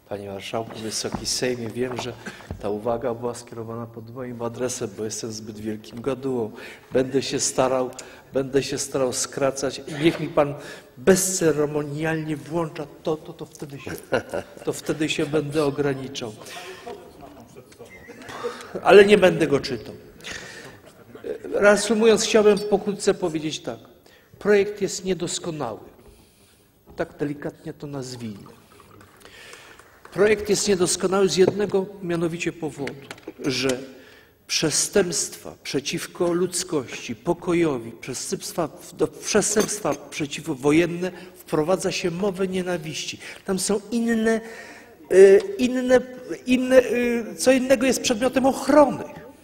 Panie Marszałku, Wysoki Sejmie, wiem, że ta uwaga była skierowana pod moim adresem, bo jestem zbyt wielkim gadułą. Będę się starał skracać i niech mi Pan bezceremonialnie włącza to wtedy się będę ograniczał. Ale nie będę go czytał. Reasumując, chciałbym pokrótce powiedzieć tak. Projekt jest niedoskonały. Tak delikatnie to nazwijmy. Projekt jest niedoskonały z jednego mianowicie powodu, że przestępstwa przeciwko ludzkości, pokojowi, przestępstwa przeciwwojenne wprowadza się mowę nienawiści. Tam są co innego jest przedmiotem ochrony.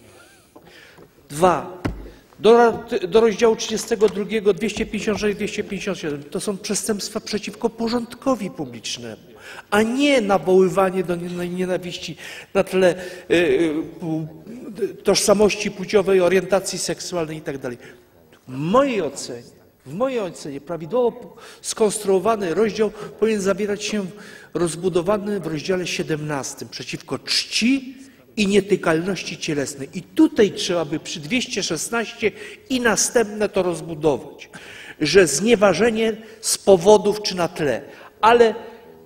Do rozdziału 32, 256, 257 to są przestępstwa przeciwko porządkowi publicznemu, a nie nawoływanie do nienawiści na tle tożsamości płciowej, orientacji seksualnej itd. W mojej ocenie prawidłowo skonstruowany rozdział powinien zawierać się rozbudowany w rozdziale 17 przeciwko czci i nietykalności cielesnej. I tutaj trzeba by przy 216 i następne to rozbudować, że znieważenie z powodów czy na tle. Ale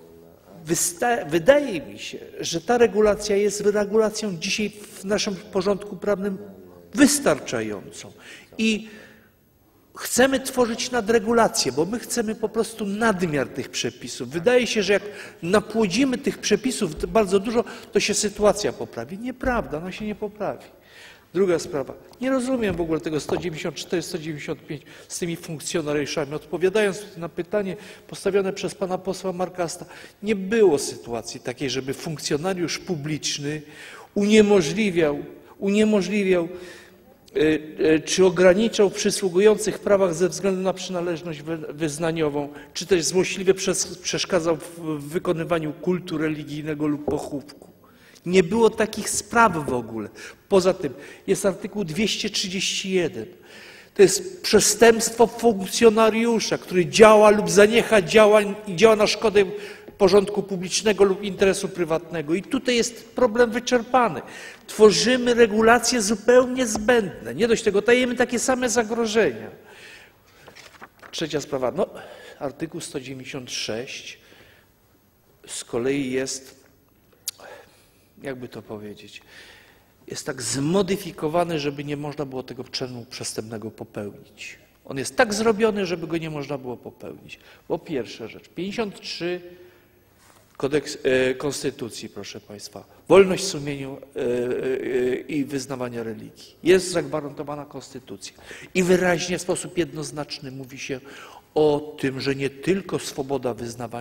wydaje mi się, że ta regulacja jest regulacją dzisiaj w naszym porządku prawnym wystarczającą. I chcemy tworzyć nadregulację, bo my chcemy po prostu nadmiar tych przepisów. Wydaje się, że jak napłodzimy tych przepisów bardzo dużo, to się sytuacja poprawi. Nieprawda, ona się nie poprawi. Druga sprawa. Nie rozumiem w ogóle tego 194, 195 z tymi funkcjonariuszami. Odpowiadając na pytanie postawione przez pana posła Markasta, nie było sytuacji takiej, żeby funkcjonariusz publiczny uniemożliwiał czy ograniczał w przysługujących prawach ze względu na przynależność wyznaniową, czy też złośliwie przeszkadzał w wykonywaniu kultu religijnego lub pochówku. Nie było takich spraw w ogóle. Poza tym jest artykuł 231. To jest przestępstwo funkcjonariusza, który działa lub zaniecha działań i działa na szkodę porządku publicznego lub interesu prywatnego. I tutaj jest problem wyczerpany. Tworzymy regulacje zupełnie zbędne. Nie dość tego, dajemy takie same zagrożenia. Trzecia sprawa. No, artykuł 196 z kolei jest, jakby to powiedzieć, jest tak zmodyfikowany, żeby nie można było tego czynu przestępnego popełnić. On jest tak zrobiony, żeby go nie można było popełnić. Bo pierwsza rzecz, 53 Kodeks Konstytucji, proszę Państwa, wolność sumienia i wyznawania religii. Jest zagwarantowana Konstytucja i wyraźnie w sposób jednoznaczny mówi się o tym, że nie tylko swoboda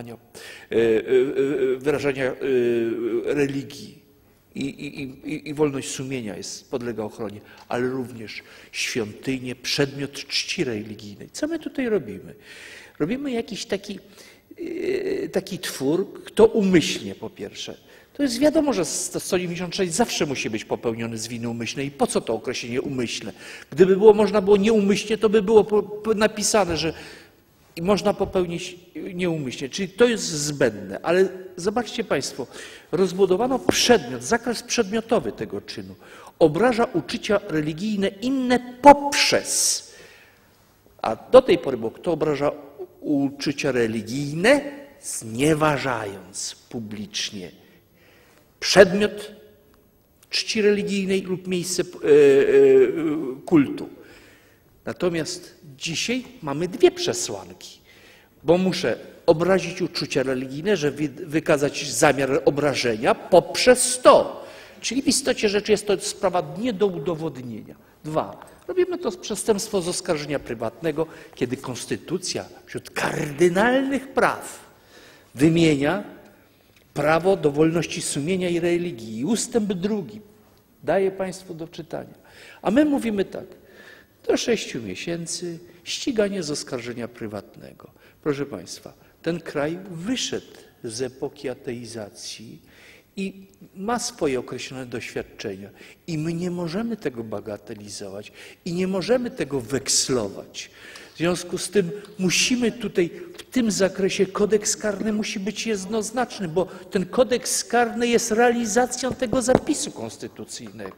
wyrażania religii i wolność sumienia podlega ochronie, ale również świątynie, przedmiot czci religijnej. Co my tutaj robimy? Robimy jakiś taki twór, kto umyślnie po pierwsze. To jest wiadomo, że 196 zawsze musi być popełniony z winy umyślnej. I po co to określenie umyślne? Gdyby można było nieumyślnie, to by było napisane, że można popełnić nieumyślnie. Czyli to jest zbędne. Ale zobaczcie Państwo, rozbudowano zakres przedmiotowy tego czynu. Obraża uczucia religijne inne poprzez. A do tej pory było, kto obraża uczucia religijne, znieważając publicznie przedmiot czci religijnej lub miejsce kultu. Natomiast dzisiaj mamy dwie przesłanki, bo muszę obrazić uczucia religijne, żeby wykazać zamiar obrażenia poprzez to. Czyli w istocie rzeczy jest to sprawa nie do udowodnienia. Robimy to przestępstwo z oskarżenia prywatnego, kiedy Konstytucja wśród kardynalnych praw wymienia prawo do wolności sumienia i religii. I ustęp 2 daje Państwu do czytania. A my mówimy tak, do 6 miesięcy ściganie z oskarżenia prywatnego. Proszę Państwa, ten kraj wyszedł z epoki ateizacji i ma swoje określone doświadczenia. I my nie możemy tego bagatelizować i nie możemy tego wekslować. W związku z tym musimy tutaj w tym zakresie kodeks karny musi być jednoznaczny, bo ten kodeks karny jest realizacją tego zapisu konstytucyjnego.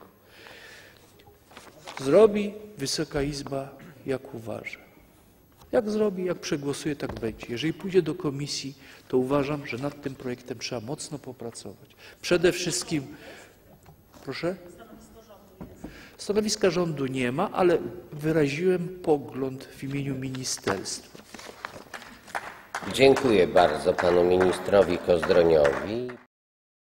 Zrobi Wysoka Izba, jak uważa. Jak zrobi, jak przegłosuje, tak będzie. Jeżeli pójdzie do komisji, to uważam, że nad tym projektem trzeba mocno popracować. Przede wszystkim, proszę? Stanowiska rządu nie ma, ale wyraziłem pogląd w imieniu ministerstwa. Dziękuję bardzo panu ministrowi Kozdroniowi.